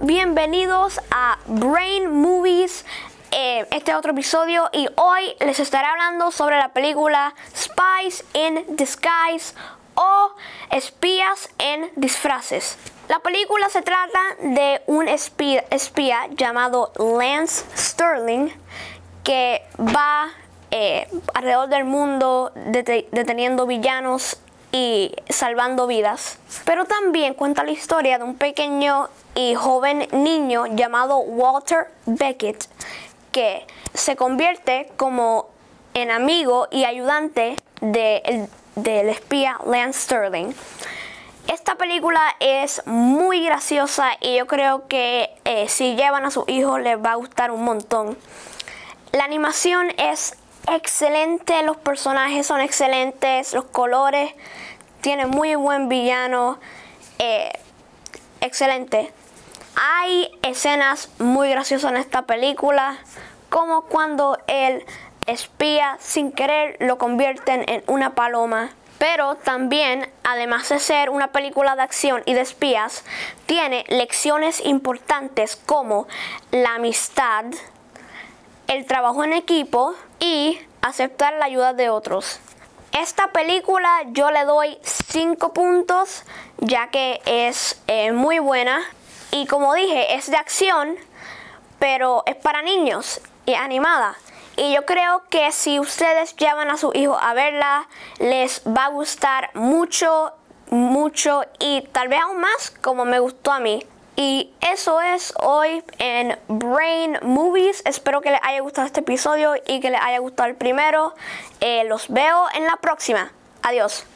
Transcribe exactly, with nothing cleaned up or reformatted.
bienvenidos a Brain Movies, eh, este otro episodio, y hoy les estaré hablando sobre la película Spies in Disguise o Espías en Disfraces. La película se trata de un espía, espía llamado Lance Sterling que va eh, alrededor del mundo det- deteniendo villanos y salvando vidas. Pero también cuenta la historia de un pequeño y joven niño llamado Walter Beckett, que se convierte como en amigo y ayudante de el, del espía Lance Sterling. Esta película es muy graciosa y yo creo que eh, si llevan a sus hijos les va a gustar un montón. La animación es excelente, los personajes son excelentes, los colores, tiene muy buen villano, eh, excelente. Hay escenas muy graciosas en esta película, como cuando el espía sin querer lo convierten en una paloma. Pero también, además de ser una película de acción y de espías, tiene lecciones importantes como la amistad, el trabajo en equipo y aceptar la ayuda de otros. Esta película yo le doy cinco puntos, ya que es eh, muy buena. Y como dije, es de acción, pero es para niños y animada. Y yo creo que si ustedes llevan a sus hijos a verla, les va a gustar mucho, mucho y tal vez aún más como me gustó a mí. Y eso es hoy en Brain Movies. Espero que les haya gustado este episodio y que les haya gustado el primero. Eh, los veo en la próxima. Adiós.